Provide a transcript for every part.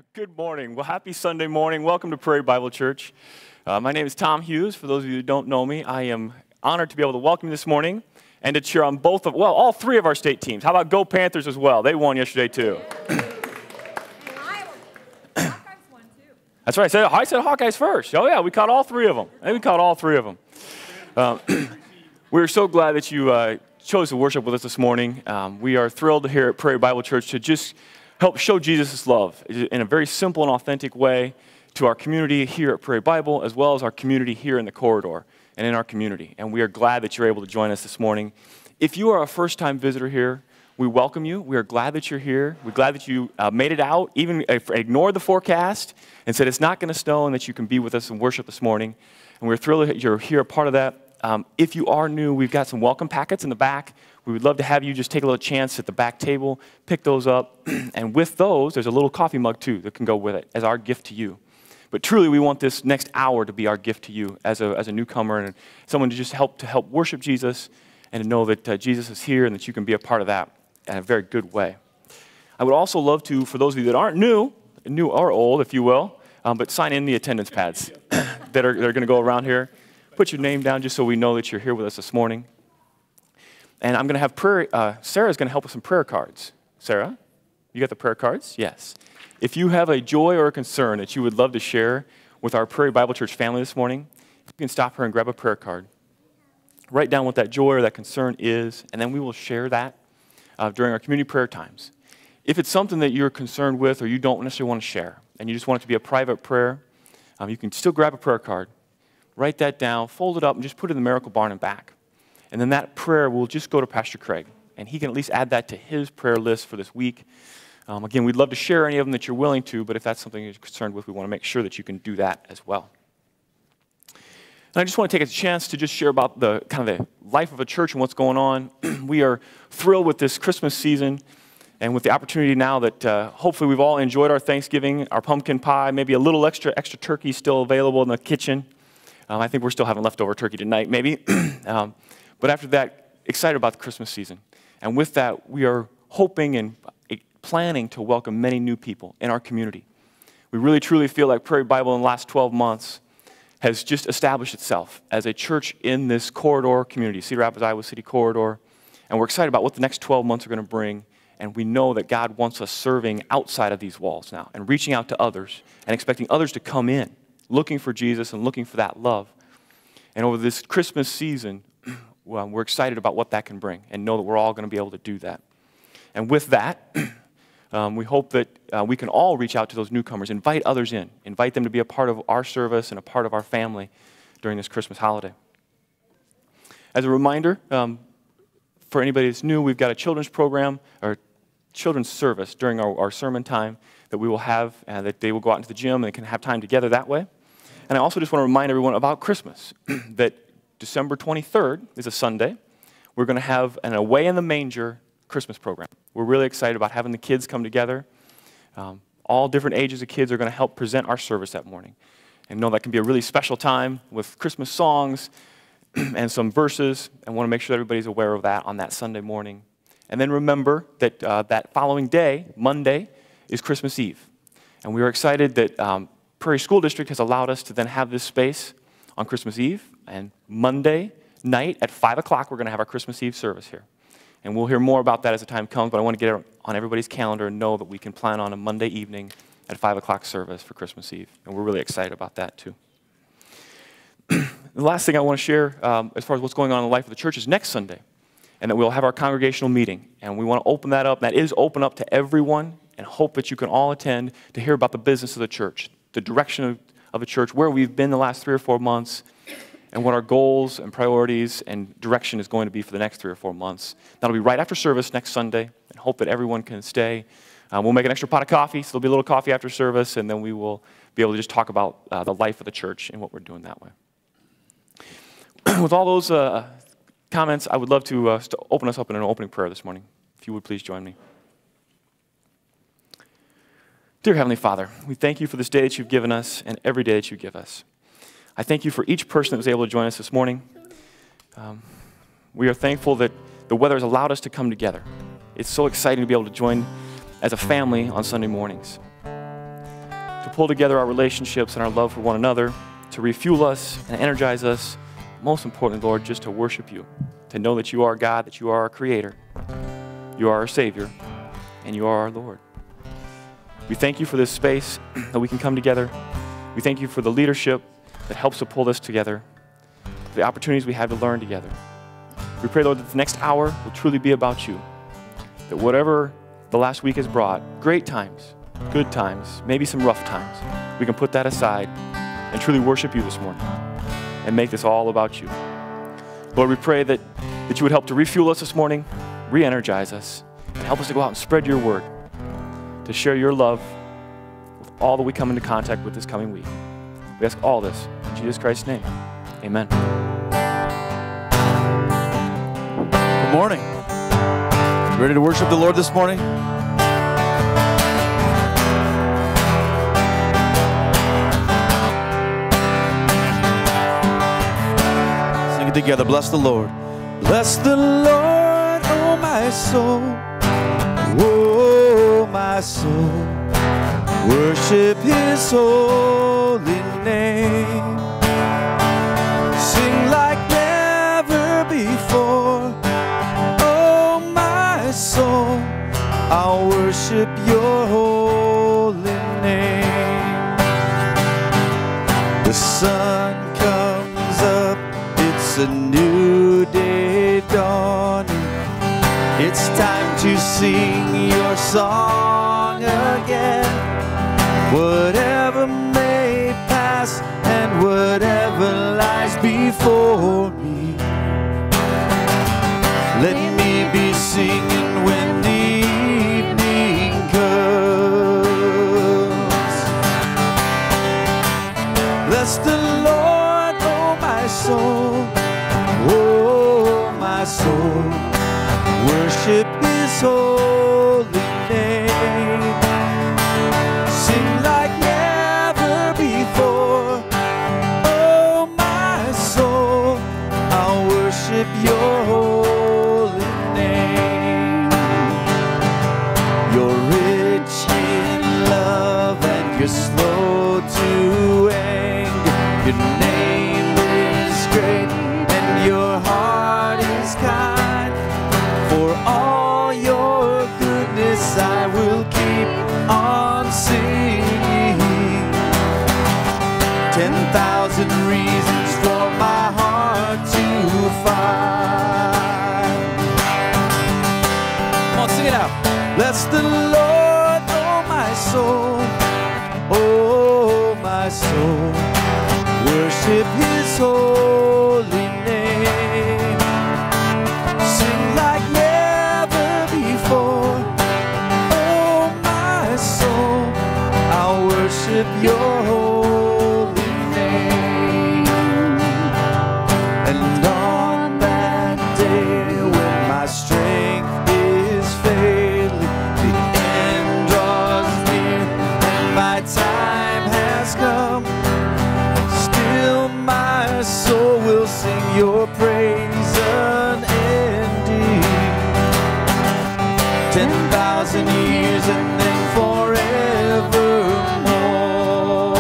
Good morning. Well, happy Sunday morning. Welcome to Prairie Bible Church. My name is Tom Hughes. For those of you who don't know me, I am honored to be able to welcome you this morning and to cheer on all three of our state teams. How about Go Panthers as well? They won yesterday too. That's right. I said Hawkeyes first. Oh yeah, we caught all three of them. I think we caught all three of them. We're so glad that you chose to worship with us this morning. We are thrilled here at Prairie Bible Church to just help show Jesus' love in a very simple and authentic way to our community here at Prairie Bible, as well as our community here in the corridor and in our community. And we are glad that you're able to join us this morning. If you are a first-time visitor here, we welcome you. We are glad that you're here. We're glad that you made it out, even ignored the forecast, and said it's not going to snow and that you can be with us and worship this morning. And we're thrilled that you're here, a part of that. If you are new, we've got some welcome packets in the back. We would love to have you just take a little chance at the back table, pick those up, and with those, there's a little coffee mug too that can go with it as our gift to you. But truly, we want this next hour to be our gift to you as a newcomer and someone to just help worship Jesus and to know that Jesus is here and that you can be a part of that in a very good way. I would also love to, for those of you that aren't new or old, if you will, but sign in the attendance pads that are going to go around here. Put your name down just so we know that you're here with us this morning. And I'm going to have Sarah's going to help with some prayer cards. Sarah, you got the prayer cards? Yes. If you have a joy or a concern that you would love to share with our Prairie Bible Church family this morning, you can stop her and grab a prayer card. Write down what that joy or that concern is, and then we will share that during our community prayer times. If it's something that you're concerned with or you don't necessarily want to share, and you just want it to be a private prayer, you can still grab a prayer card, write that down, fold it up, and just put it in the miracle barn and back. And then that prayer will just go to Pastor Craig, and he can at least add that to his prayer list for this week. Again, we'd love to share any of them that you're willing to, but if that's something you're concerned with, we want to make sure that you can do that as well. And I just want to take a chance to just share about the kind of the life of a church and what's going on. We are thrilled with this Christmas season and with the opportunity now that hopefully we've all enjoyed our Thanksgiving, our pumpkin pie, maybe a little extra turkey still available in the kitchen. I think we're still having leftover turkey tonight, maybe. But after that, excited about the Christmas season. And with that, we are hoping and planning to welcome many new people in our community. We really, truly feel like Prairie Bible in the last 12 months has just established itself as a church in this corridor community, Cedar Rapids, Iowa City corridor. And we're excited about what the next 12 months are going to bring. And we know that God wants us serving outside of these walls now and reaching out to others and expecting others to come in, looking for Jesus and looking for that love. And over this Christmas season, well, we're excited about what that can bring and know that we're all going to be able to do that. And with that, we hope that we can all reach out to those newcomers, invite others in, invite them to be a part of our service and a part of our family during this Christmas holiday. As a reminder, for anybody that's new, we've got a children's program or children's service during our sermon time that we will have, that they will go out into the gym and they can have time together that way. And I also just want to remind everyone about Christmas, that December 23rd is a Sunday. We're going to have an Away in the Manger Christmas program. We're really excited about having the kids come together. All different ages of kids are going to help present our service that morning. And know that can be a really special time with Christmas songs and some verses. And want to make sure that everybody's aware of that on that Sunday morning. And then remember that that following day, Monday, is Christmas Eve. And we are excited that Prairie School District has allowed us to then have this space on Christmas Eve. And Monday night at 5 o'clock, we're going to have our Christmas Eve service here. And we'll hear more about that as the time comes, but I want to get it on everybody's calendar and know that we can plan on a Monday evening at 5 o'clock service for Christmas Eve. And we're really excited about that too. The last thing I want to share as far as what's going on in the life of the church is next Sunday. And that we'll have our congregational meeting. And we want to open that up. That is open up to everyone and hope that you can all attend to hear about the business of the church, the direction of the church, where we've been the last 3 or 4 months, and what our goals and priorities and direction is going to be for the next 3 or 4 months. That'll be right after service next Sunday, and hope that everyone can stay. We'll make an extra pot of coffee, so there'll be a little coffee after service, and then we will be able to just talk about the life of the church and what we're doing that way. With all those comments, I would love to open us up in an opening prayer this morning. If you would please join me. Dear Heavenly Father, we thank you for this day that you've given us and every day that you give us. I thank you for each person that was able to join us this morning. We are thankful that the weather has allowed us to come together. It's so exciting to be able to join as a family on Sunday mornings. to pull together our relationships and our love for one another, to refuel us and energize us. Most importantly, Lord, just to worship you, to know that you are God, that you are our Creator, you are our Savior, and you are our Lord. We thank you for this space that we can come together. We thank you for the leadership that helps to pull this together, the opportunities we have to learn together. We pray, Lord, that the next hour will truly be about you, that whatever the last week has brought, great times, good times, maybe some rough times, we can put that aside and truly worship you this morning and make this all about you. Lord, we pray that you would help to refuel us this morning, re-energize us, and help us to go out and spread your word, to share your love with all that we come into contact with this coming week. We ask all this in Jesus Christ's name. Amen. Good morning. Ready to worship the Lord this morning? Sing it together. Bless the Lord. Bless the Lord, oh my soul. Oh, my soul. Worship his holy name. Sing like never before. Oh, my soul, I'll worship your holy name. The sun comes up, it's a new day dawning. It's time to sing your song again. Whatever may pass and whatever lies before me, let me be singing when the evening comes. Bless the Lord, oh my soul, oh my soul. Worship his holy name. Sing like never before. Oh, my soul, I'll worship your holy name. You're rich in love and you're slow to anger. Your name is great and your heart is kind. For all your goodness I will keep on singing. 10,000 reasons for my heart to find. Come on, sing it out. Bless the Lord, oh my soul. Oh, my soul. Worship his holy name. Sing like never before. Oh, my soul, I'll worship your holy name. And on that day when my strength is failing, the end draws near and my time has come, still my soul will sing your praise unending. 10,000 years and then forevermore.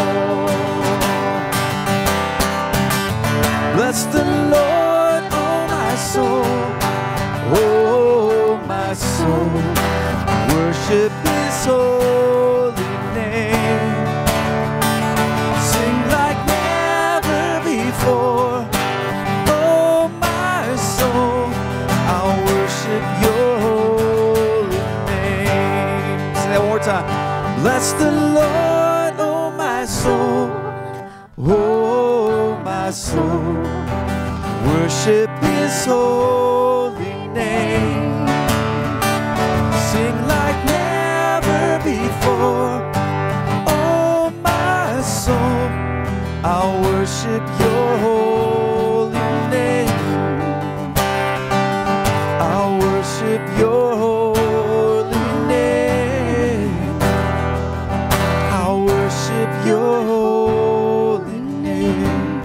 Bless the Lord, oh my soul. Oh, my soul. Worship his holy name. Sing like never before. Oh, my soul, I'll worship your holy name. Say that one more time. Bless the Lord, oh, my soul. Oh, my soul. Worship his holy name. Sing like never before. Oh, my soul, I'll worship your holy name. I'll worship your holy name. I'll worship your holy name.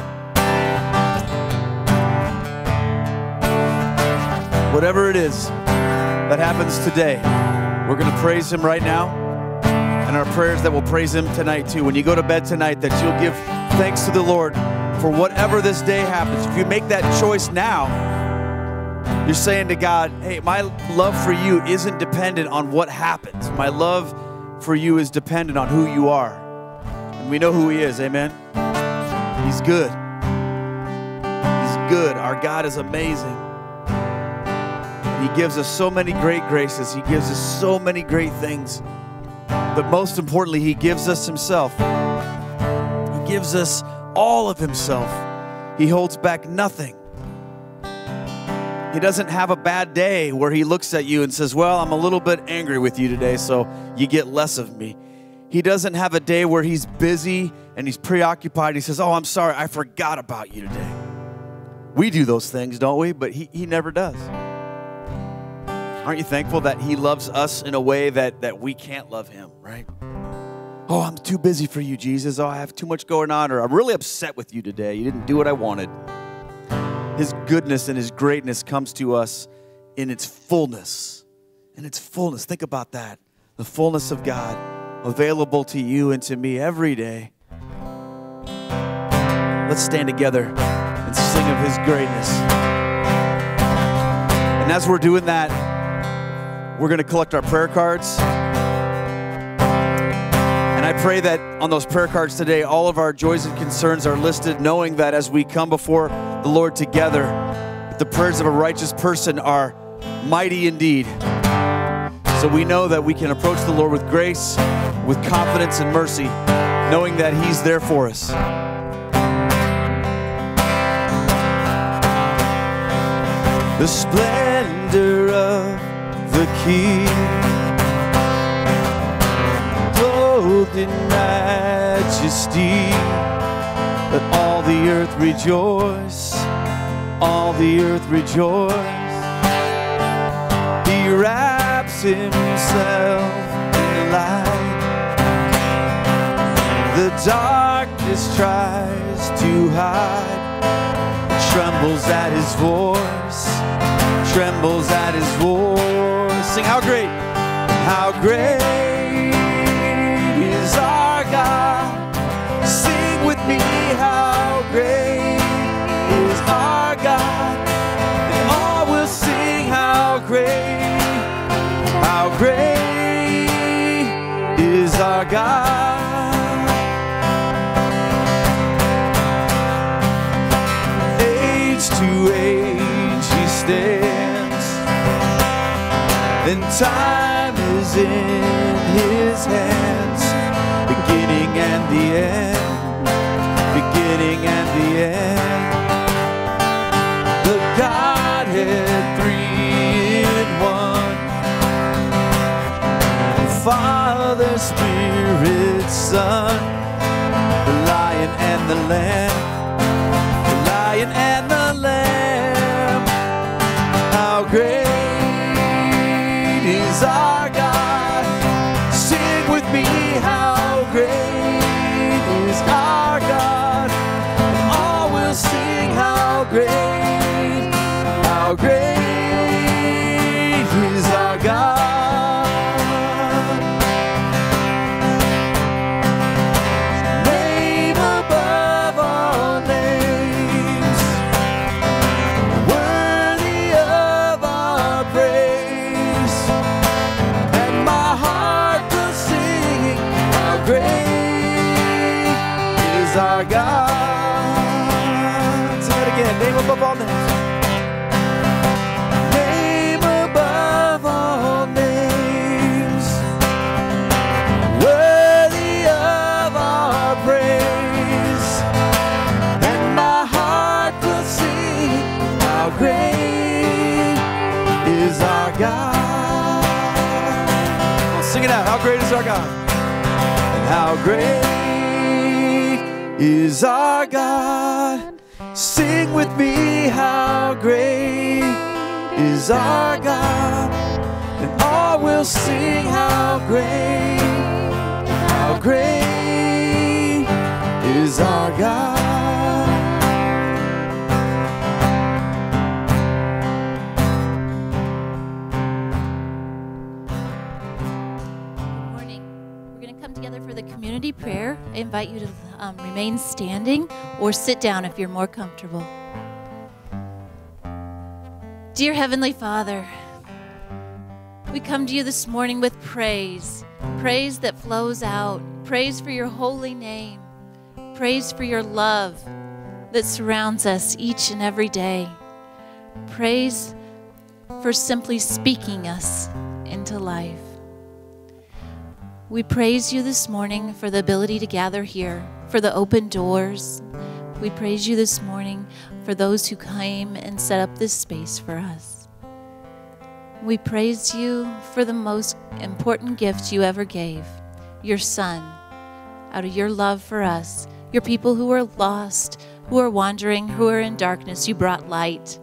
Whatever it is that happens today, we're going to praise him right now. and our prayers that will praise Him tonight too. When you go to bed tonight, that you'll give thanks to the Lord for whatever this day happens. If you make that choice now, you're saying to God, hey, my love for you isn't dependent on what happens. My love for you is dependent on who you are. And we know who He is, amen? He's good. He's good. Our God is amazing. He gives us so many great graces. He gives us so many great things. But most importantly, He gives us Himself. He gives us all of Himself. He holds back nothing. He doesn't have a bad day where He looks at you and says, well, I'm a little bit angry with you today, so you get less of me. He doesn't have a day where He's busy and He's preoccupied. He says, oh, I'm sorry, I forgot about you today. We do those things, don't we? But He never does. Aren't you thankful that He loves us in a way that we can't love Him, right? Oh, I'm too busy for you, Jesus. Oh, I have too much going on, or I'm really upset with you today. You didn't do what I wanted. His goodness and His greatness comes to us in its fullness. In its fullness. Think about that. The fullness of God available to you and to me every day. Let's stand together and sing of His greatness. And as we're doing that, we're going to collect our prayer cards. And I pray that on those prayer cards today, all of our joys and concerns are listed, knowing that as we come before the Lord together, the prayers of a righteous person are mighty indeed. So we know that we can approach the Lord with grace, with confidence and mercy, knowing that He's there for us. The splendor of the King, clothed in majesty, let all the earth rejoice, all the earth rejoice. He wraps Himself in light, the darkness tries to hide, trembles at His voice, trembles at His voice. Sing, how great is our God. Sing with me, how great is our God. And all will sing, how great is our God. Age to age He stands, and time is in His hands, beginning and the end, beginning and the end. The Godhead, three in one, Father, Spirit, Son, the Lion and the Lamb, the Lion and the Lamb. How great is our God. Sing with me, how great is our God. And all will sing, how great is our God. Name above all names, worthy of our praise. And my heart will sing, how great is our God. Sing it again, name above all names. Name above all names, worthy of our praise. And my heart will sing, how great is our God. Sing it out. How great is our God? And how great is our God? Sing with me, how great is our God? And all will sing, how great is our God? Unity prayer. I invite you to remain standing or sit down if you're more comfortable. Dear Heavenly Father, we come to you this morning with praise, praise that flows out, praise for your holy name, praise for your love that surrounds us each and every day, praise for simply speaking us into life. We praise you this morning for the ability to gather here, for the open doors. We praise you this morning for those who came and set up this space for us. We praise you for the most important gift you ever gave, your Son. Out of your love for us, your people who are lost, who are wandering, who are in darkness, you brought light.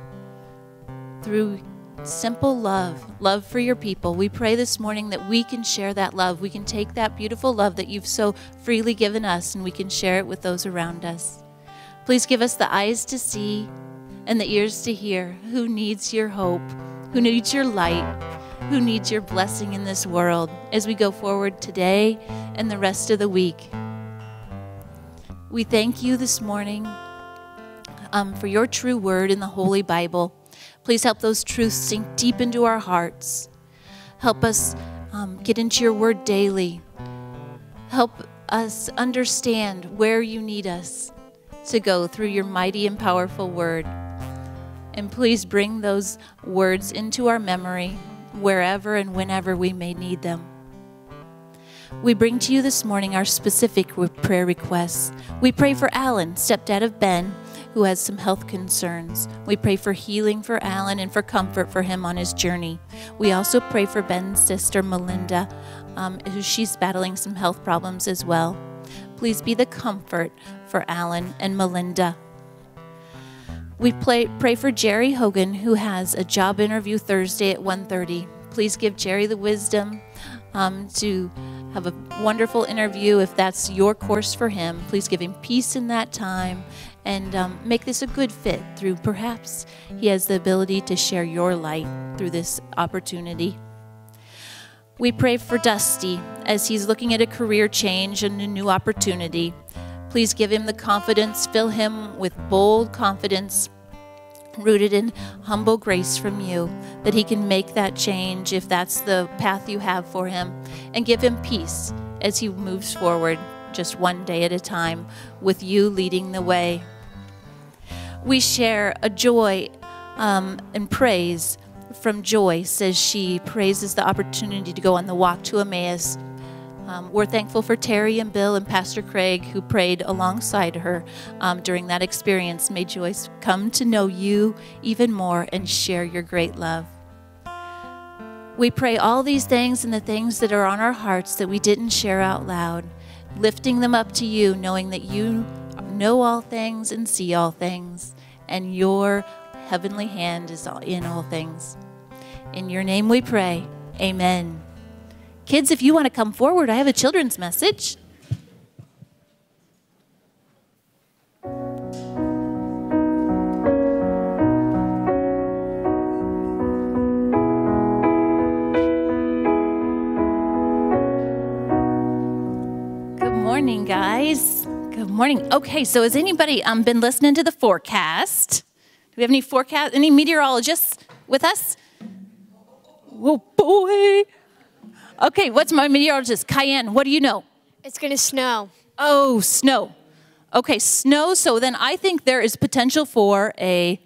Through simple love for your people, we pray this morning that we can share that love. We can take that beautiful love that you've so freely given us and we can share it with those around us. Please give us the eyes to see and the ears to hear who needs your hope, who needs your light, who needs your blessing in this world as we go forward today and the rest of the week. We thank you this morning for your true word in the Holy Bible. Please help those truths sink deep into our hearts. Help us get into your word daily. Help us understand where you need us to go through your mighty and powerful word. And please bring those words into our memory wherever and whenever we may need them. We bring to you this morning our specific prayer requests. We pray for Alan, stepdad of Ben, who has some health concerns. We pray for healing for Alan and for comfort for him on his journey. We also pray for Ben's sister, Melinda, who she's battling some health problems as well. Please be the comfort for Alan and Melinda. We pray for Jerry Hogan, who has a job interview Thursday at 1:30. Please give Jerry the wisdom to have a wonderful interview if that's your course for him. Please give him peace in that time and make this a good fit through perhaps he has the ability to share your light through this opportunity. We pray for Dusty as he's looking at a career change and a new opportunity. Please give him the confidence, fill him with bold confidence, rooted in humble grace from you, that he can make that change if that's the path you have for him, and give him peace as he moves forward just one day at a time with you leading the way. We share a joy and praise from Joyce as she praises the opportunity to go on the walk to Emmaus. We're thankful for Terry and Bill and Pastor Craig who prayed alongside her during that experience. May Joyce come to know you even more and share your great love. We pray all these things and the things that are on our hearts that we didn't share out loud, lifting them up to you, knowing that you know all things and see all things, and your heavenly hand is in all things. In your name we pray, amen. Kids, if you want to come forward, I have a children's message. Good morning, guys. Good morning. Okay, so has anybody been listening to the forecast? Do we have any meteorologists with us? Oh, boy. Okay, what's my meteorologist? Cayenne, what do you know? It's going to snow. Oh, snow. Okay, snow. So then I think there is potential for a...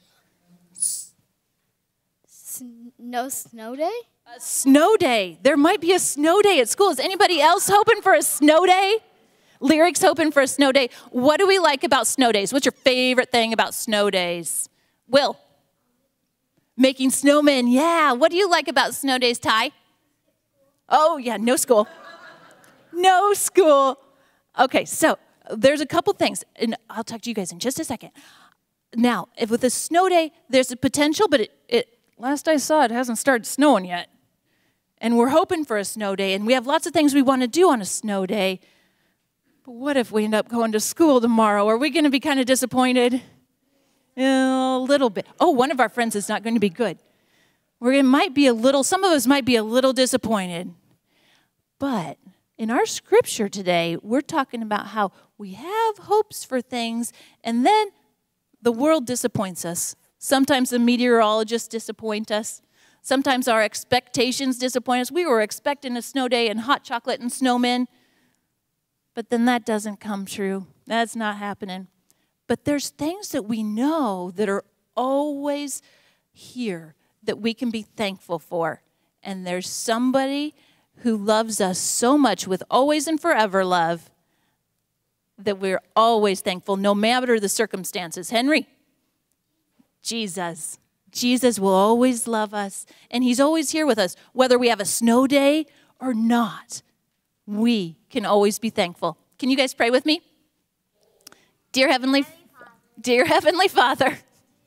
Snow day? A snow day. There might be a snow day at school. Is anybody else hoping for a snow day? Lyric's hoping for a snow day. What do we like about snow days? What's your favorite thing about snow days? Will? Making snowmen. Yeah. What do you like about snow days, Ty? Oh, yeah, no school. No school. Okay, so there's a couple things, and I'll talk to you guys in just a second. Now, with a snow day, there's a potential, but last I saw, it hasn't started snowing yet. And we're hoping for a snow day, and we have lots of things we want to do on a snow day. But what if we end up going to school tomorrow? Are we going to be kind of disappointed? A little bit. Oh, one of our friends is not going to be good. Some of us might be a little disappointed. But In our scripture today, we're talking about how we have hopes for things, and then the world disappoints us. Sometimes the meteorologists disappoint us. Sometimes our expectations disappoint us. We were expecting a snow day and hot chocolate and snowmen, but then that doesn't come true. That's not happening. But there's things that we know that are always here that we can be thankful for. And there's somebody who loves us so much with always and forever love that we're always thankful, no matter the circumstances. Henry, Jesus. Jesus will always love us, and he's always here with us. Whether we have a snow day or not, we can always be thankful. Can you guys pray with me? Dear Heavenly Father,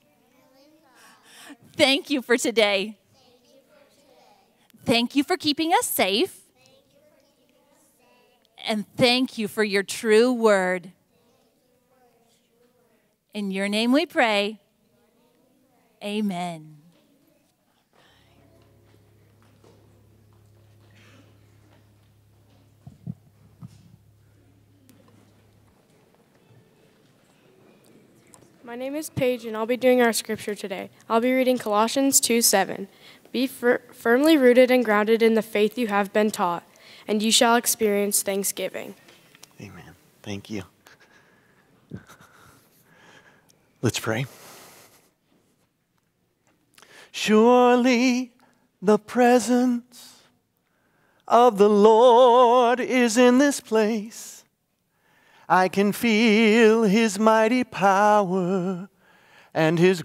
thank you for today. Thank you for keeping us safe. And thank you for your true word. In your name we pray. Amen. My name is Paige, and I'll be doing our scripture today. I'll be reading Colossians 2:7. Be firmly rooted and grounded in the faith you have been taught, and you shall experience thanksgiving. Amen. Thank you. Let's pray. Surely the presence of the Lord is in this place. I can feel his mighty power and his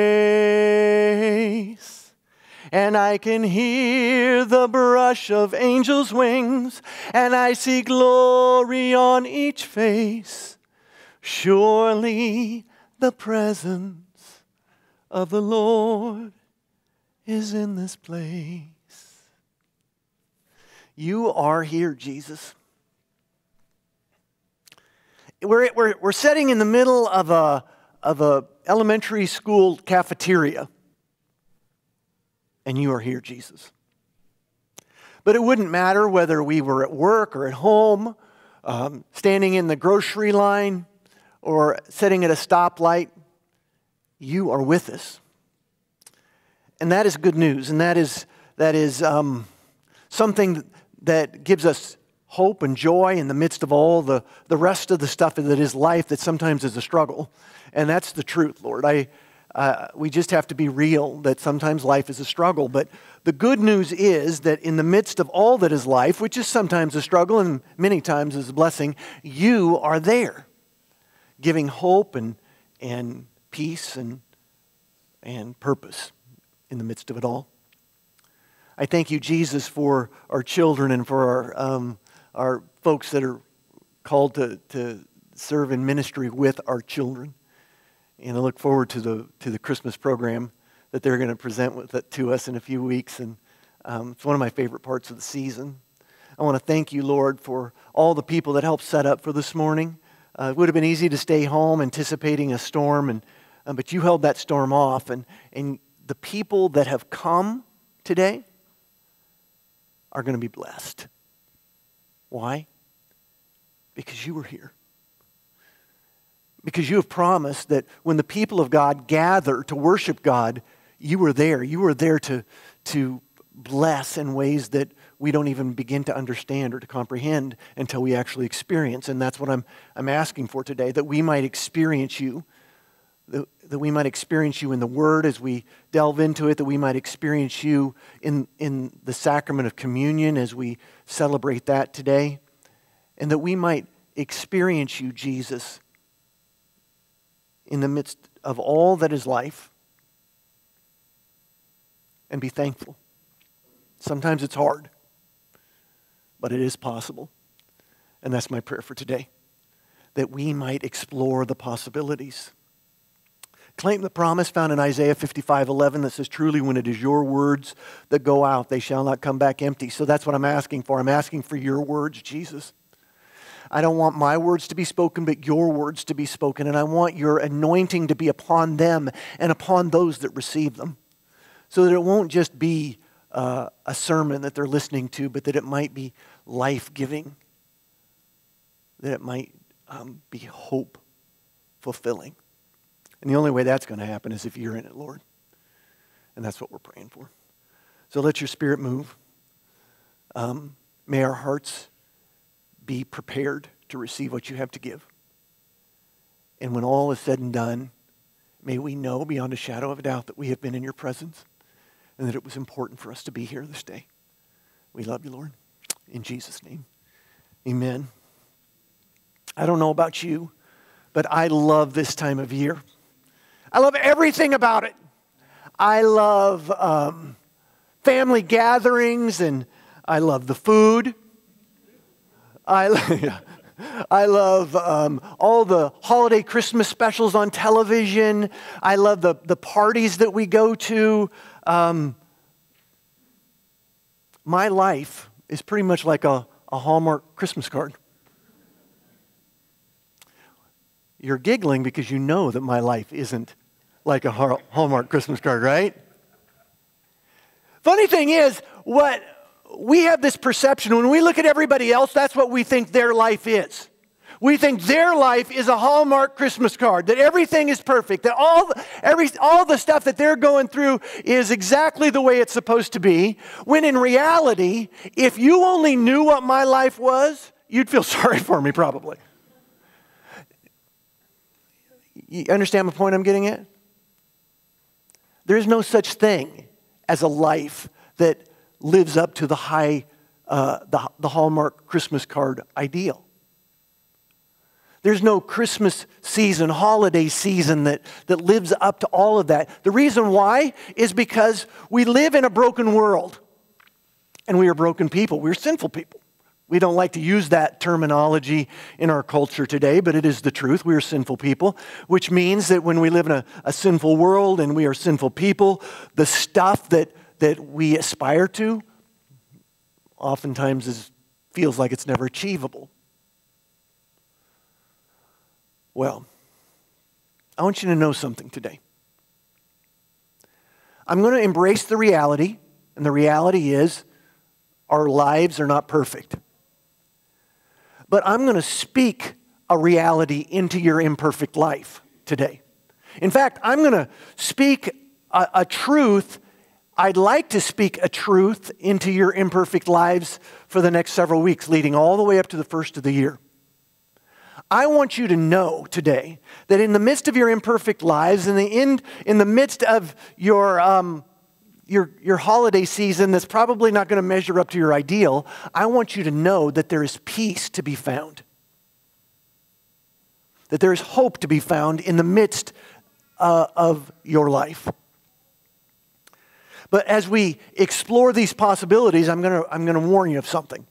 grace. And I can hear the brush of angels' wings, and I see glory on each face. Surely the presence of the Lord is in this place. You are here, Jesus. We're sitting in the middle of a elementary school cafeteria, and you are here, Jesus. But it wouldn't matter whether we were at work or at home, standing in the grocery line, or sitting at a stoplight. You are with us. And that is good news, and that is something that gives us hope and joy in the midst of all the rest of the stuff that is life that sometimes is a struggle. And that's the truth, Lord. We just have to be real that sometimes life is a struggle. But the good news is that in the midst of all that is life, which is sometimes a struggle and many times is a blessing, you are there, giving hope and peace and purpose in the midst of it all. I thank you, Jesus, for our children and for our folks that are called to serve in ministry with our children. And I look forward to the Christmas program that they're going to present to us in a few weeks. And it's one of my favorite parts of the season. I want to thank you, Lord, for all the people that helped set up for this morning. It would have been easy to stay home anticipating a storm, but you held that storm off. And the people that have come today are going to be blessed. Why? Because you were here. Because you have promised that when the people of God gather to worship God, you were there. You were there to bless in ways that we don't even begin to understand or to comprehend until we actually experience. And that's what I'm asking for today, that we might experience you, that we might experience you in the Word as we delve into it, that we might experience you in the sacrament of communion as we celebrate that today, and that we might experience you, Jesus, in the midst of all that is life, and be thankful. Sometimes it's hard, but it is possible. And that's my prayer for today, that we might explore the possibilities. Claim the promise found in Isaiah 55:11 that says, truly when it is your words that go out, they shall not come back empty. So that's what I'm asking for. I'm asking for your words, Jesus. I don't want my words to be spoken, but your words to be spoken. And I want your anointing to be upon them and upon those that receive them. So that it won't just be a sermon that they're listening to, but that it might be life-giving, that it might be hope-fulfilling. And the only way that's going to happen is if you're in it, Lord. And that's what we're praying for. So let your Spirit move. May our hearts be prepared to receive what you have to give. And when all is said and done, may we know beyond a shadow of a doubt that we have been in your presence and that it was important for us to be here this day. We love you, Lord. In Jesus' name, amen. I don't know about you, but I love this time of year. I love everything about it. I love family gatherings, and I love the food. I love all the holiday Christmas specials on television. I love the parties that we go to. My life is pretty much like a Hallmark Christmas card. You're giggling because you know that my life isn't like a Hallmark Christmas card, right? Funny thing is, what we have this perception, when we look at everybody else, that's what we think their life is. We think their life is a Hallmark Christmas card, that everything is perfect, that all the stuff that they're going through is exactly the way it's supposed to be, when in reality, if you only knew what my life was, you'd feel sorry for me probably. You understand the point I'm getting at? There is no such thing as a life that lives up to the the Hallmark Christmas card ideal. There's no Christmas season, holiday season that lives up to all of that. The reason why is because we live in a broken world. And we are broken people. We're sinful people. We don't like to use that terminology in our culture today, but it is the truth. We are sinful people, which means that when we live in a sinful world and we are sinful people, the stuff that we aspire to oftentimes feels like it's never achievable. Well, I want you to know something today. I'm going to embrace the reality, and the reality is our lives are not perfect. But I'm going to speak a reality into your imperfect life today. In fact, I'm going to speak a truth. I'd like to speak a truth into your imperfect lives for the next several weeks, leading all the way up to the first of the year. I want you to know today that in the midst of your imperfect lives, in the midst of your holiday season that's probably not going to measure up to your ideal, I want you to know that there is peace to be found. That there is hope to be found in the midst of your life. But as we explore these possibilities, I'm going to warn you of something.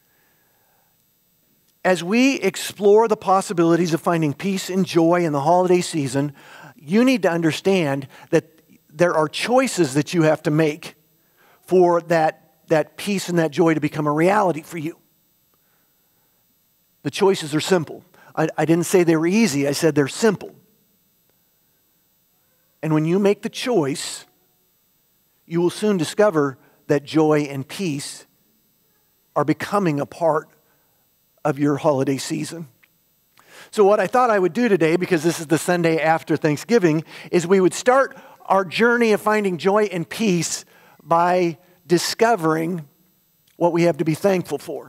As we explore the possibilities of finding peace and joy in the holiday season, you need to understand that there are choices that you have to make for that peace and that joy to become a reality for you. The choices are simple. I didn't say they were easy. I said they're simple. And when you make the choice, you will soon discover that joy and peace are becoming a part of your holiday season. So what I thought I would do today, because this is the Sunday after Thanksgiving, is we would start our journey of finding joy and peace by discovering what we have to be thankful for.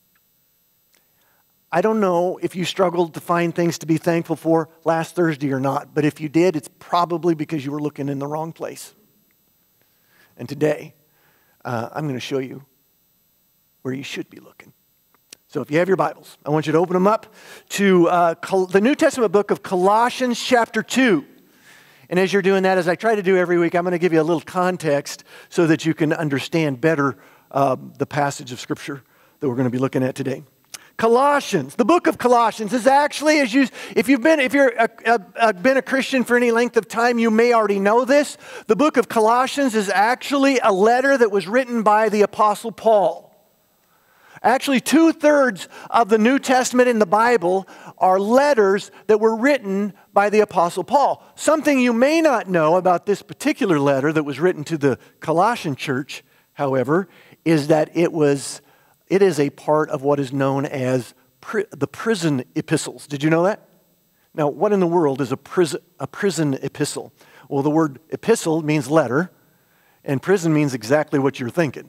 I don't know if you struggled to find things to be thankful for last Thursday or not, but if you did, it's probably because you were looking in the wrong place. And today, I'm going to show you where you should be looking. So if you have your Bibles, I want you to open them up to the New Testament book of Colossians chapter 2. And as you're doing that, as I try to do every week, I'm going to give you a little context so that you can understand better the passage of Scripture that we're going to be looking at today. Colossians, the book of Colossians is actually, if you've been a Christian for any length of time, you may already know this. The book of Colossians is actually a letter that was written by the Apostle Paul. Actually, 2/3 of the New Testament in the Bible are letters that were written by the Apostle Paul. Something you may not know about this particular letter that was written to the Colossian church, however, is that it was it is a part of what is known as the prison epistles. Did you know that? Now, what in the world is a prison epistle? Well, the word epistle means letter, and prison means exactly what you're thinking.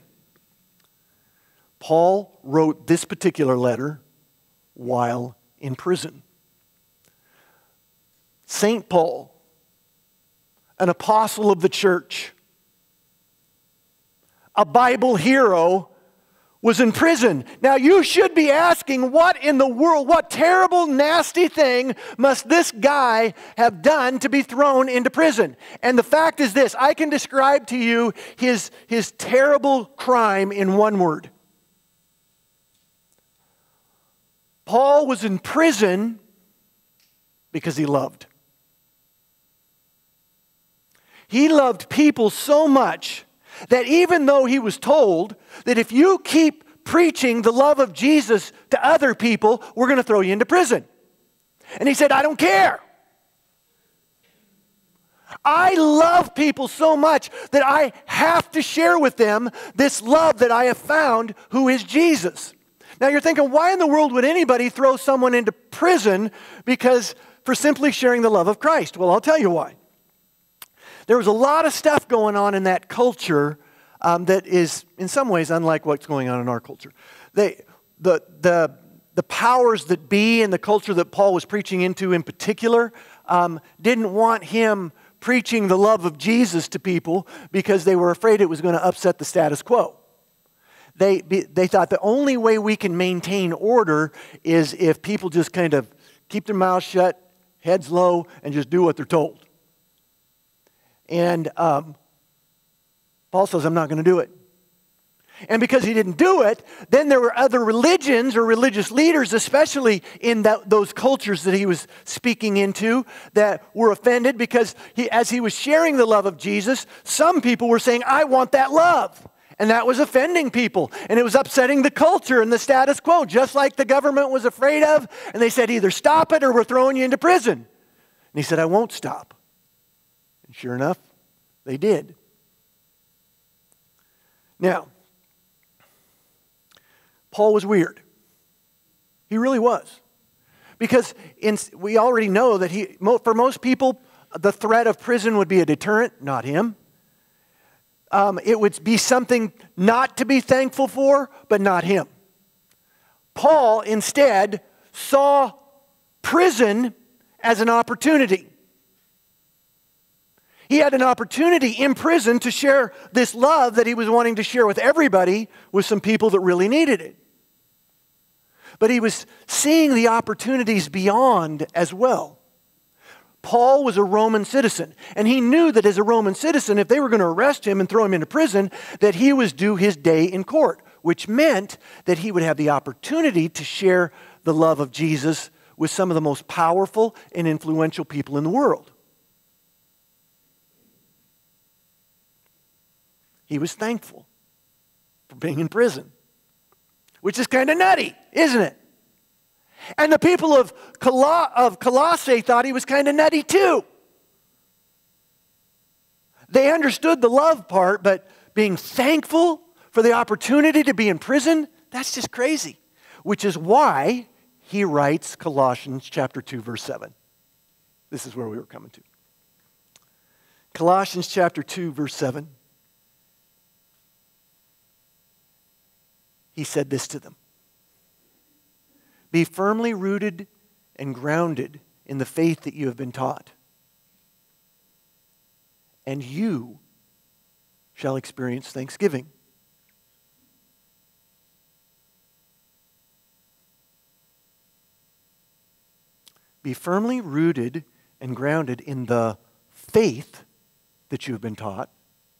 Paul wrote this particular letter while in prison. St. Paul, an apostle of the church, a Bible hero, was in prison. Now you should be asking, what in the world, what terrible, nasty thing must this guy have done to be thrown into prison? And the fact is this, I can describe to you his terrible crime in one word. Paul was in prison because he loved. He loved people so much that even though he was told that if you keep preaching the love of Jesus to other people, we're going to throw you into prison. And he said, I don't care. I love people so much that I have to share with them this love that I have found, who is Jesus. Now you're thinking, why in the world would anybody throw someone into prison for simply sharing the love of Christ? Well, I'll tell you why. There was a lot of stuff going on in that culture that is, in some ways, unlike what's going on in our culture. The powers that be in the culture that Paul was preaching into in particular didn't want him preaching the love of Jesus to people because they were afraid it was going to upset the status quo. They thought the only way we can maintain order is if people just kind of keep their mouths shut, heads low, and just do what they're told. And Paul says, I'm not going to do it. And because he didn't do it, then there were other religions or religious leaders, especially in those cultures that he was speaking into, that were offended because as he was sharing the love of Jesus, some people were saying, I want that love. And that was offending people. And it was upsetting the culture and the status quo, just like the government was afraid of. And they said, either stop it or we're throwing you into prison. And he said, I won't stop. And sure enough, they did. Now, Paul was weird. He really was. Because we already know that for most people, the threat of prison would be a deterrent, not him. It would be something not to be thankful for, but not him. Paul, instead, saw prison as an opportunity. He had an opportunity in prison to share this love that he was wanting to share with everybody with some people that really needed it. But he was seeing the opportunities beyond as well. Paul was a Roman citizen, and he knew that as a Roman citizen, if they were going to arrest him and throw him into prison, that he was due his day in court, which meant that he would have the opportunity to share the love of Jesus with some of the most powerful and influential people in the world. He was thankful for being in prison, which is kind of nutty, isn't it? And the people of Colossae thought he was kind of nutty too. They understood the love part, but being thankful for the opportunity to be in prison, that's just crazy. Which is why he writes Colossians chapter 2, verse 7. This is where we were coming to. Colossians chapter 2, verse 7. He said this to them. Be firmly rooted and grounded in the faith that you have been taught. And you shall experience thanksgiving. Be firmly rooted and grounded in the faith that you have been taught.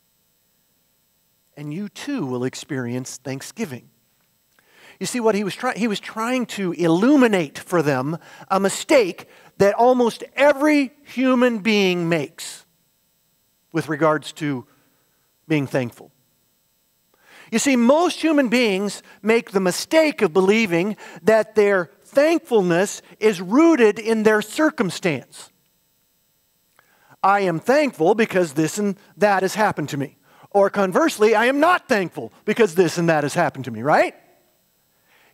And you too will experience thanksgiving. You see what he was trying to illuminate for them a mistake that almost every human being makes with regards to being thankful. You see, most human beings make the mistake of believing that their thankfulness is rooted in their circumstance. I am thankful because this and that has happened to me. Or conversely, I am not thankful because this and that has happened to me, right?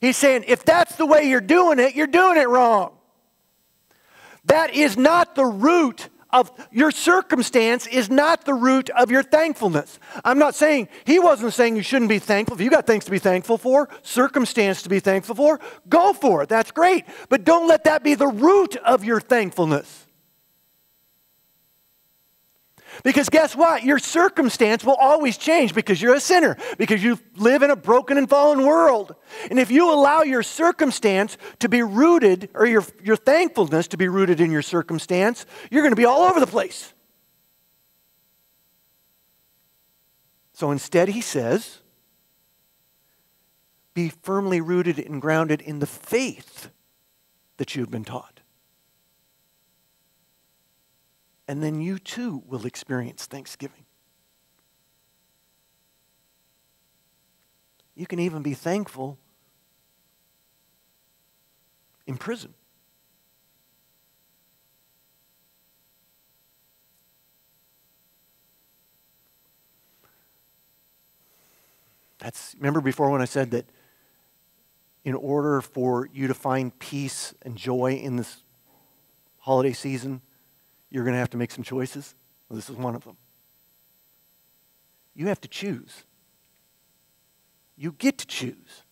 He's saying, if that's the way you're doing it wrong. That is not the root of your circumstance, is not the root of your thankfulness. I'm not saying, he wasn't saying you shouldn't be thankful. If you got things to be thankful for, circumstance to be thankful for, go for it. That's great. But don't let that be the root of your thankfulness. Because guess what? Your circumstance will always change because you're a sinner, because you live in a broken and fallen world. And if you allow your circumstance to be rooted, or your thankfulness to be rooted in your circumstance, you're going to be all over the place. So instead, he says, be firmly rooted and grounded in the faith that you've been taught. And then you too will experience thanksgiving. You can even be thankful in prison. Remember before when I said that in order for you to find peace and joy in this holiday season, you're going to have to make some choices? Well, this is one of them. You have to choose. You get to choose.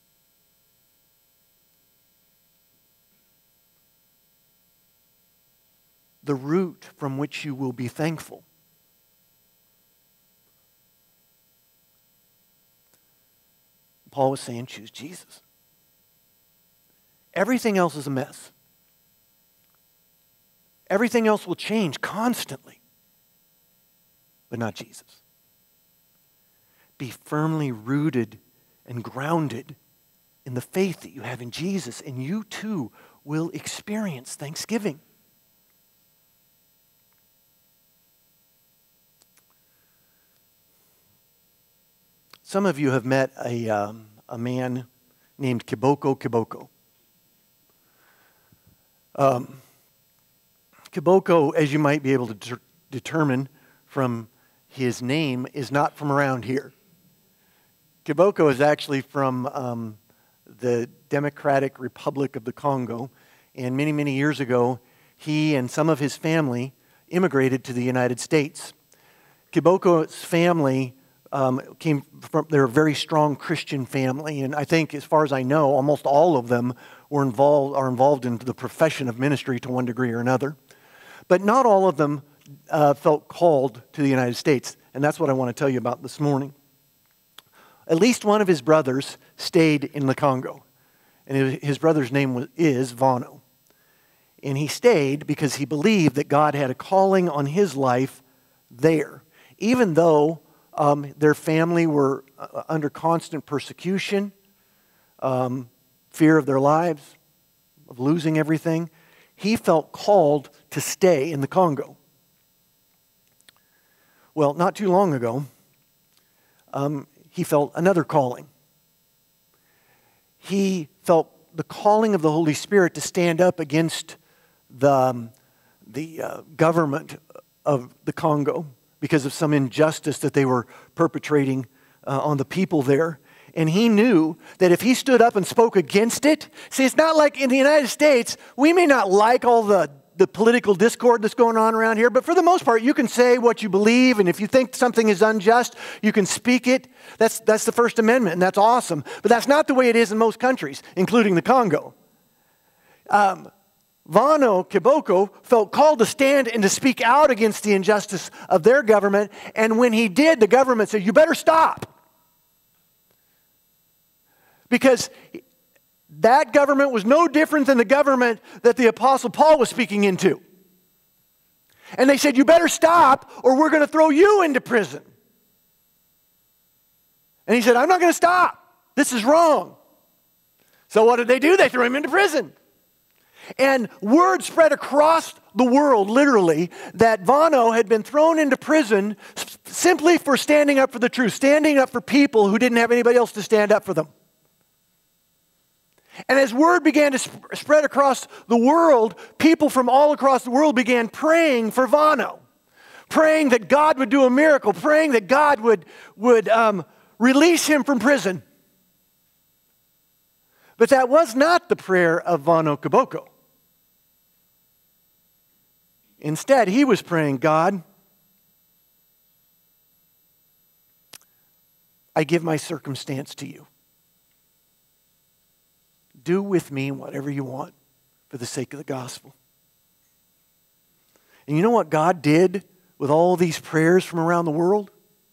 The root from which you will be thankful. Paul was saying, choose Jesus. Everything else is a mess. Everything else will change constantly, but not Jesus. Be firmly rooted and grounded in the faith that you have in Jesus, and you too will experience thanksgiving. Some of you have met a man named Kiboko. Kiboko, as you might be able to determine from his name, is not from around here. Kiboko is actually from the Democratic Republic of the Congo, and many, many years ago, he and some of his family immigrated to the United States. Kiboko's family came from, they're a very strong Christian family, and I think, as far as I know, almost all of them are involved in the profession of ministry to one degree or another. But not all of them felt called to the United States, and that's what I want to tell you about this morning. At least one of his brothers stayed in the Congo, and his brother's name is Vano. And he stayed because he believed that God had a calling on his life there, even though their family were under constant persecution, fear of their lives, of losing everything. He felt called to stay in the Congo. Well, not too long ago, he felt another calling. He felt the calling of the Holy Spirit to stand up against the government of the Congo because of some injustice that they were perpetrating on the people there. And he knew that if he stood up and spoke against it, see, it's not like in the United States, we may not like all the political discord that's going on around here, but for the most part, you can say what you believe, and if you think something is unjust, you can speak it. That's the First Amendment, and that's awesome. But that's not the way it is in most countries, including the Congo. Vano Kiboko felt called to stand and to speak out against the injustice of their government, and when he did, the government said, "You better stop." Because that government was no different than the government that the Apostle Paul was speaking into. And they said, "You better stop or we're going to throw you into prison." And he said, "I'm not going to stop. This is wrong." So what did they do? They threw him into prison. And word spread across the world, literally, that Vano had been thrown into prison simply for standing up for the truth, standing up for people who didn't have anybody else to stand up for them. And as word began to spread across the world, people from all across the world began praying for Vano, praying that God would do a miracle, praying that God would release him from prison. But that was not the prayer of Vano Kaboko. Instead, he was praying, God, I give my circumstance to you. Do with me whatever you want for the sake of the gospel. And you know what God did with all these prayers from around the world?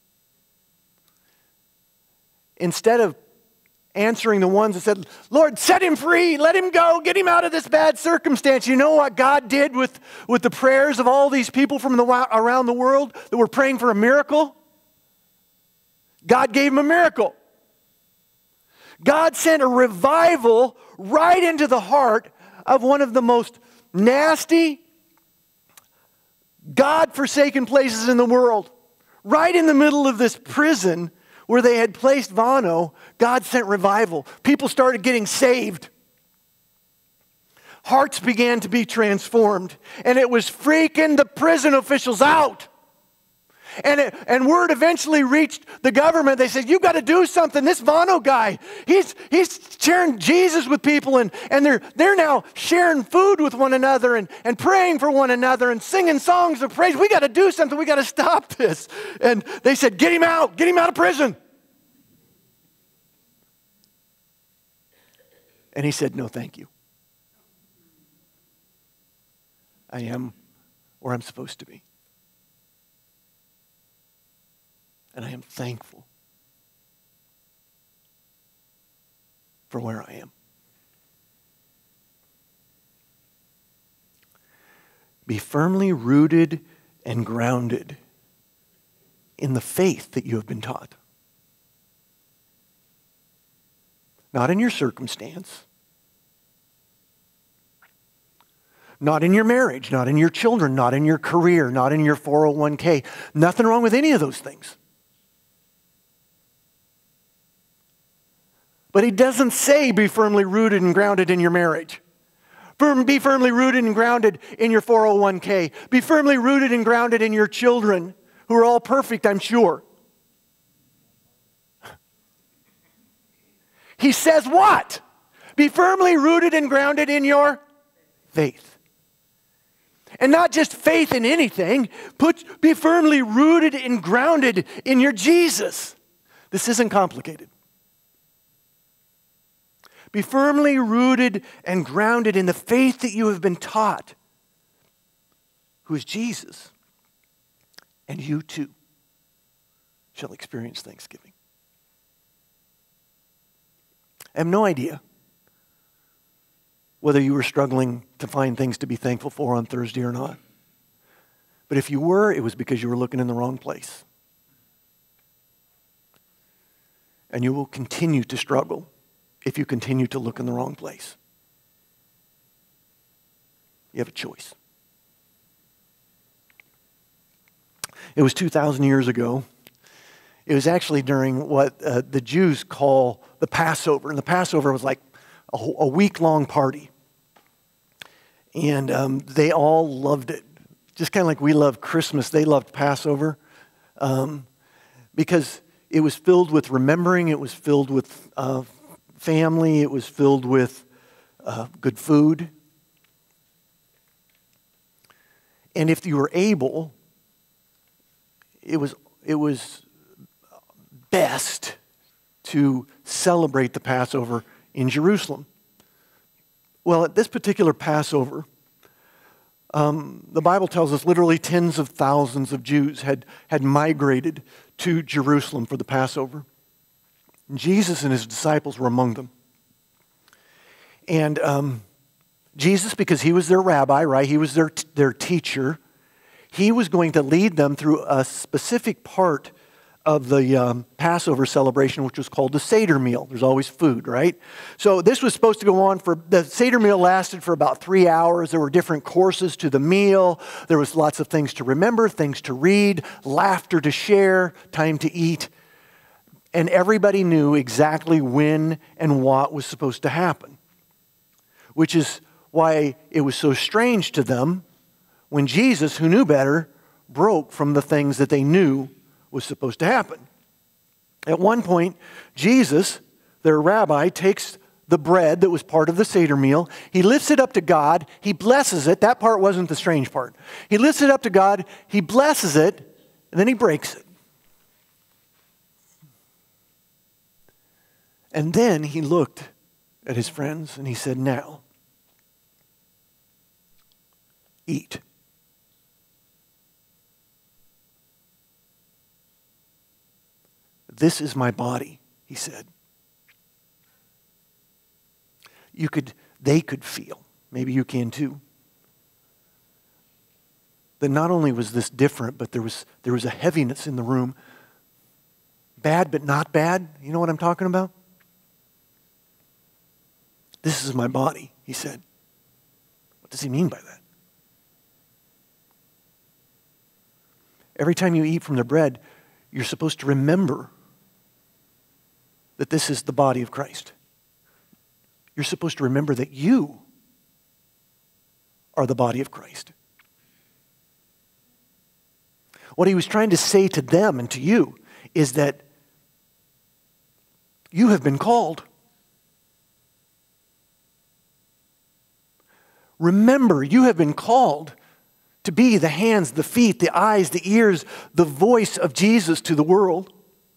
Instead of answering the ones that said, Lord, set him free, let him go, get him out of this bad circumstance. You know what God did with the prayers of all these people from around the world that were praying for a miracle? God gave him a miracle. God sent a revival right into the heart of one of the most nasty, God-forsaken places in the world. Right in the middle of this prison where they had placed Vano, God sent revival. People started getting saved. Hearts began to be transformed. And it was freaking the prison officials out. And word eventually reached the government. They said, you've got to do something. This Vano guy, he's sharing Jesus with people, and they're now sharing food with one another and praying for one another and singing songs of praise. We got to do something. We got to stop this. And they said, get him out of prison. And he said, no, thank you. I am where I'm supposed to be. And I am thankful for where I am. Be firmly rooted and grounded in the faith that you have been taught. Not in your circumstance. Not in your marriage, not in your children, not in your career, not in your 401k. Nothing wrong with any of those things. But he doesn't say be firmly rooted and grounded in your marriage. Be firmly rooted and grounded in your 401k. Be firmly rooted and grounded in your children, who are all perfect, I'm sure. He says what? Be firmly rooted and grounded in your faith. And not just faith in anything. Be firmly rooted and grounded in your Jesus. This isn't complicated. Be firmly rooted and grounded in the faith that you have been taught, who is Jesus. And you too shall experience thanksgiving. I have no idea whether you were struggling to find things to be thankful for on Thursday or not. But if you were, it was because you were looking in the wrong place. And you will continue to struggle if you continue to look in the wrong place. You have a choice. It was 2,000 years ago. It was actually during what the Jews call the Passover. And the Passover was like a week-long party. And they all loved it. Just kind of like we love Christmas, they loved Passover. Because it was filled with remembering, it was filled with family, it was filled with good food. And if you were able, it was best to celebrate the Passover in Jerusalem. Well, at this particular Passover, the Bible tells us literally tens of thousands of Jews had migrated to Jerusalem for the Passover. Jesus and his disciples were among them. And Jesus, because he was their rabbi, right? He was their teacher. He was going to lead them through a specific part of the Passover celebration, which was called the Seder meal. There's always food, right? So this was supposed to go on the Seder meal lasted for about 3 hours. There were different courses to the meal. There was lots of things to remember, things to read, laughter to share, time to eat. And everybody knew exactly when and what was supposed to happen. Which is why it was so strange to them when Jesus, who knew better, broke from the things that they knew was supposed to happen. At one point, Jesus, their rabbi, takes the bread that was part of the Seder meal. He lifts it up to God. He blesses it. That part wasn't the strange part. He lifts it up to God. He blesses it, and then he breaks it. And then he looked at his friends and he said, now, eat. This is my body, he said. They could feel, maybe you can too, that not only was this different, but there was a heaviness in the room. Bad but not bad. You know what I'm talking about? This is my body, he said. What does he mean by that? Every time you eat from the bread, you're supposed to remember that this is the body of Christ. You're supposed to remember that you are the body of Christ. What he was trying to say to them and to you is that you have been called. Remember, you have been called to be the hands, the feet, the eyes, the ears, the voice of Jesus to the world.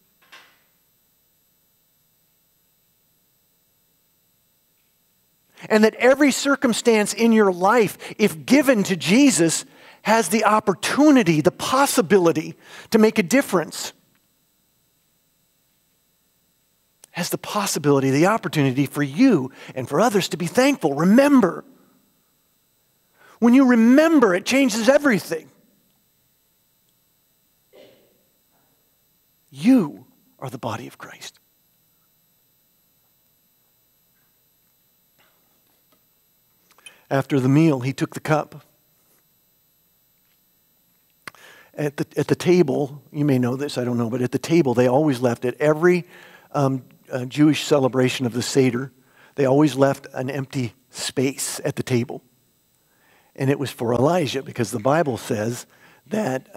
And that every circumstance in your life, if given to Jesus, has the opportunity, the possibility to make a difference. Has the possibility, the opportunity for you and for others to be thankful. Remember. When you remember, it changes everything. You are the body of Christ. After the meal, he took the cup. At the table, you may know this, I don't know, but at the table, they always left at every Jewish celebration of the Seder, they always left an empty space at the table. And it was for Elijah, because the Bible says that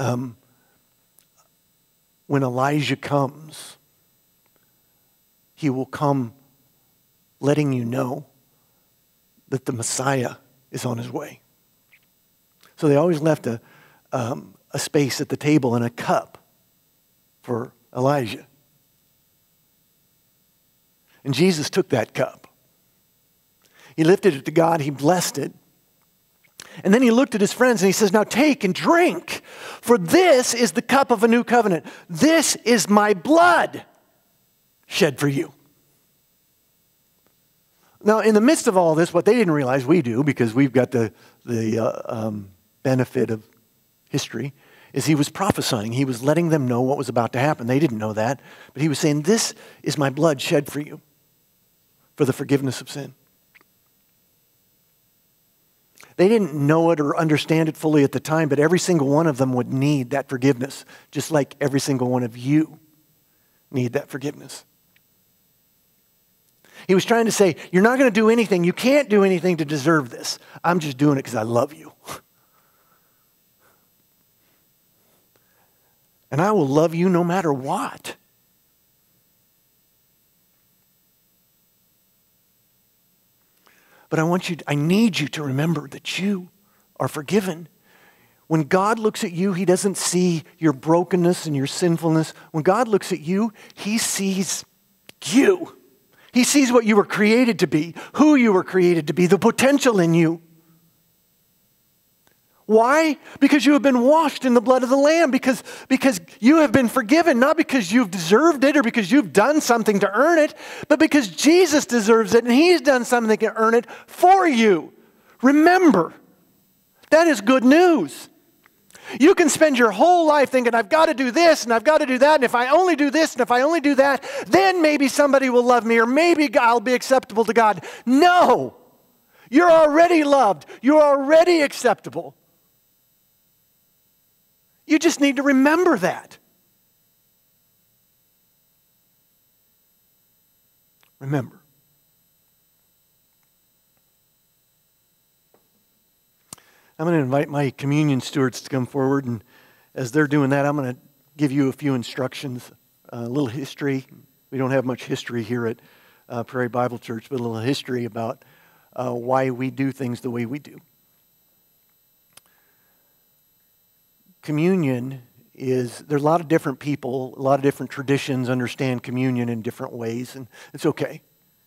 when Elijah comes, he will come letting you know that the Messiah is on his way. So they always left a space at the table and a cup for Elijah. And Jesus took that cup. He lifted it to God, he blessed it. And then he looked at his friends and he says, now take and drink, for this is the cup of a new covenant. This is my blood shed for you. Now, in the midst of all this, what they didn't realize, we do, because we've got the benefit of history, is he was prophesying. He was letting them know what was about to happen. They didn't know that, but he was saying, this is my blood shed for you, for the forgiveness of sin. They didn't know it or understand it fully at the time, but every single one of them would need that forgiveness, just like every single one of you need that forgiveness. He was trying to say, you're not going to do anything. You can't do anything to deserve this. I'm just doing it because I love you. And I will love you no matter what. But I need you to remember that you are forgiven. When God looks at you, he doesn't see your brokenness and your sinfulness. When God looks at you, he sees you. He sees what you were created to be, who you were created to be, the potential in you. Why? Because you have been washed in the blood of the Lamb, because you have been forgiven, not because you've deserved it or because you've done something to earn it, but because Jesus deserves it and he's done something to earn it for you. Remember, that is good news. You can spend your whole life thinking, I've got to do this and I've got to do that, and if I only do this and if I only do that, then maybe somebody will love me or maybe I'll be acceptable to God. No! You're already loved. You're already acceptable. You just need to remember that. Remember. I'm going to invite my communion stewards to come forward, and as they're doing that, I'm going to give you a few instructions, a little history. We don't have much history here at Prairie Bible Church, but a little history about why we do things the way we do. Communion there's a lot of different people, a lot of different traditions understand communion in different ways, and it's okay.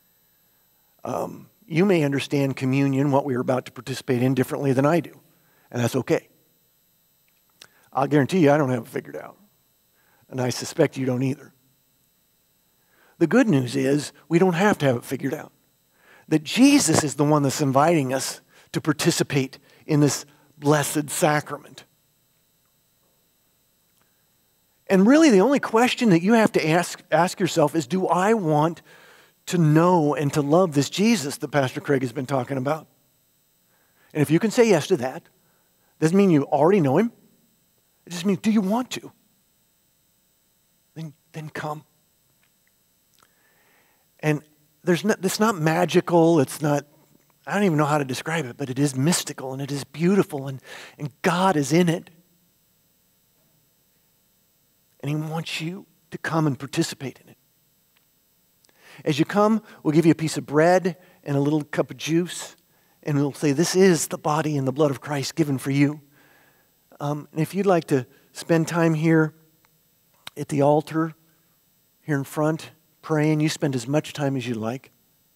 You may understand communion, what we are about to participate in, differently than I do, and that's okay. I'll guarantee you I don't have it figured out, and I suspect you don't either. The good news is we don't have to have it figured out. That Jesus is the one that's inviting us to participate in this blessed sacrament. And really the only question that you have to ask yourself is, do I want to know and to love this Jesus that Pastor Craig has been talking about? And if you can say yes to that, doesn't mean you already know him. It just means, do you want to? Then come. And it's not magical, it's not, I don't even know how to describe it, but it is mystical and it is beautiful and God is in it. And he wants you to come and participate in it. As you come, we'll give you a piece of bread and a little cup of juice, and we'll say, this is the body and the blood of Christ given for you. And if you'd like to spend time here at the altar, here in front, praying, you spend as much time as you like.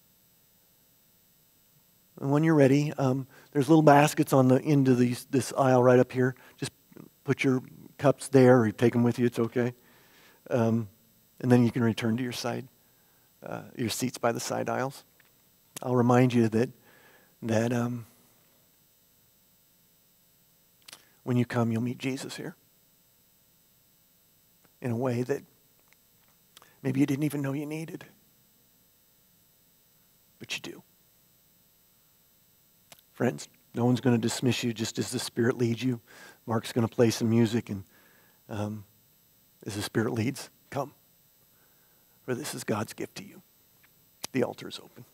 And when you're ready, there's little baskets on the end of this aisle right up here. Just put your cups there, or you take them with you, it's okay. And then you can return to your seats by the side aisles. I'll remind you that when you come, you'll meet Jesus here in a way that maybe you didn't even know you needed, but you do. Friends, no one's going to dismiss you just as the Spirit leads you. Mark's going to play some music, and as the Spirit leads, come. For this is God's gift to you. The altar is open.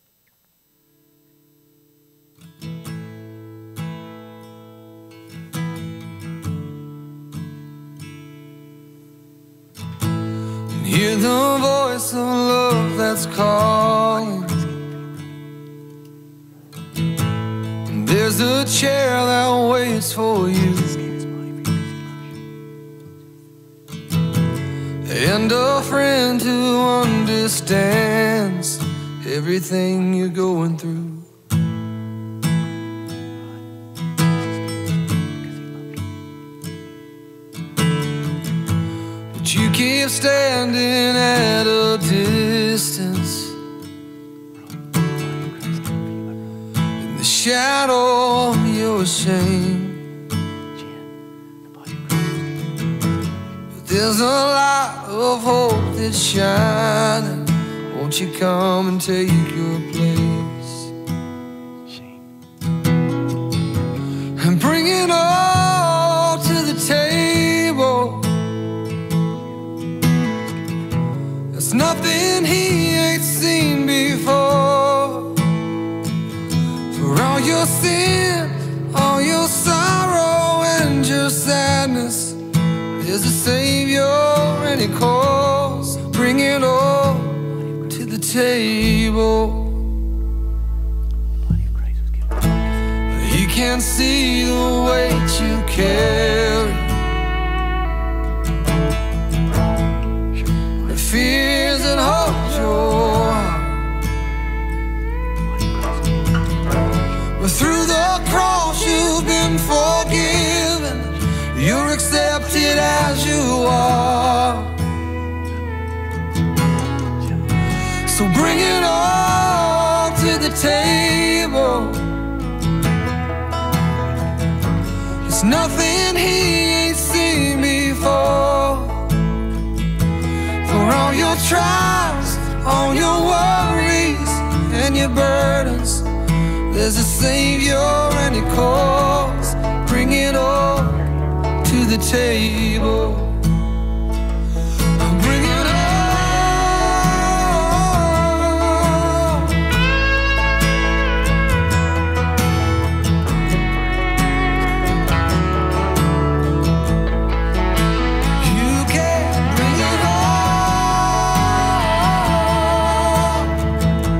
Hear the voice of love that's calling. There's a chair that waits for you, and a friend who understands everything you're going through. But you keep standing at a distance, in the shadow of your shame. But there's a light of hope that's shining. Won't you come and take your place and bring it all to the table? There's nothing he ain't seen before. For all your sin, all your sorrow and your sadness, there's a Savior and he calls. Bring it all to the table. He can't see the weight you carry, the fears that hold your heart. But through the cross you've been forgiven. You're accepted as you are. So bring it all to the table. There's nothing he ain't seen before. For all your trials, all your worries and your burdens, there's a Savior and he calls. Bring it all to the table. Bring it all. You can bring it all.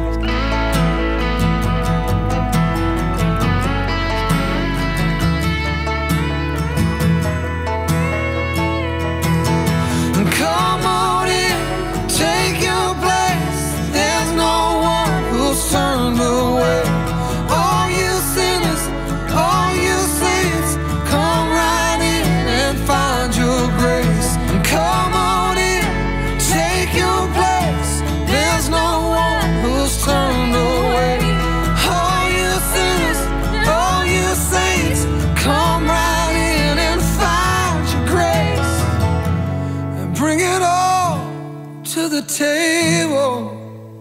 table.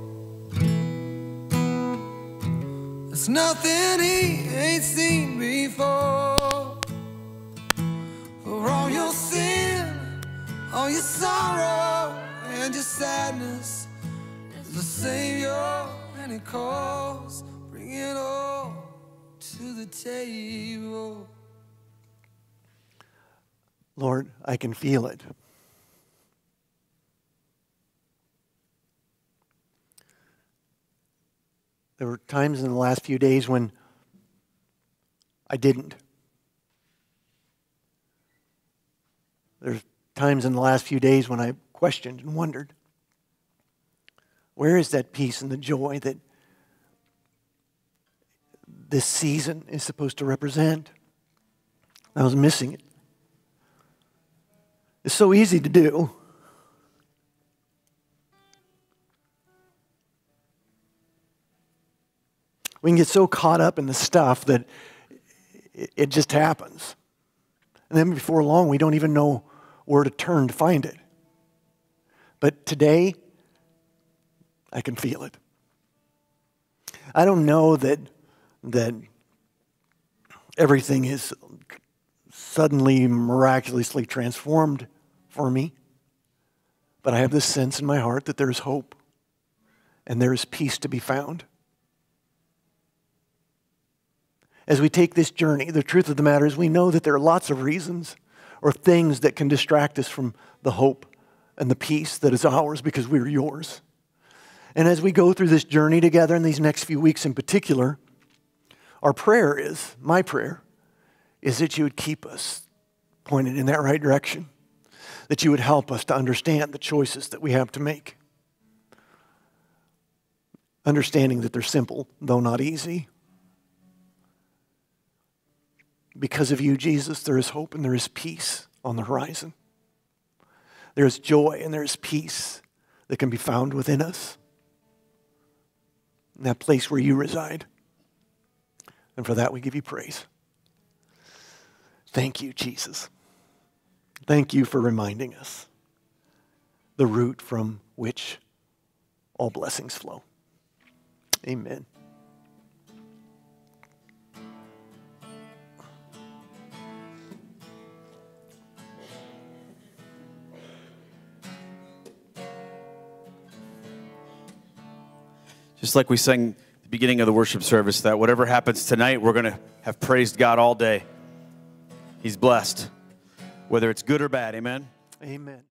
There's nothing he ain't seen before. For all your sin, all your sorrow, and your sadness, the Savior, and he calls, bring it all to the table. Lord, I can feel it. There were times in the last few days when I didn't. There's times in the last few days when I questioned and wondered, where is that peace and the joy that this season is supposed to represent? I was missing it. It's so easy to do. We can get so caught up in the stuff that it just happens. And then before long, we don't even know where to turn to find it. But today, I can feel it. I don't know that everything is suddenly, miraculously transformed for me. But I have this sense in my heart that there is hope and there is peace to be found. As we take this journey, the truth of the matter is we know that there are lots of reasons or things that can distract us from the hope and the peace that is ours because we are yours. And as we go through this journey together in these next few weeks in particular, our prayer is, my prayer, is that you would keep us pointed in that right direction, that you would help us to understand the choices that we have to make. Understanding that they're simple, though not easy. Because of you, Jesus, there is hope and there is peace on the horizon. There is joy and there is peace that can be found within us, in that place where you reside. And for that, we give you praise. Thank you, Jesus. Thank you for reminding us the root from which all blessings flow. Amen. Just like we sang at the beginning of the worship service, that whatever happens tonight, we're going to have praised God all day. He's blessed, whether it's good or bad. Amen? Amen.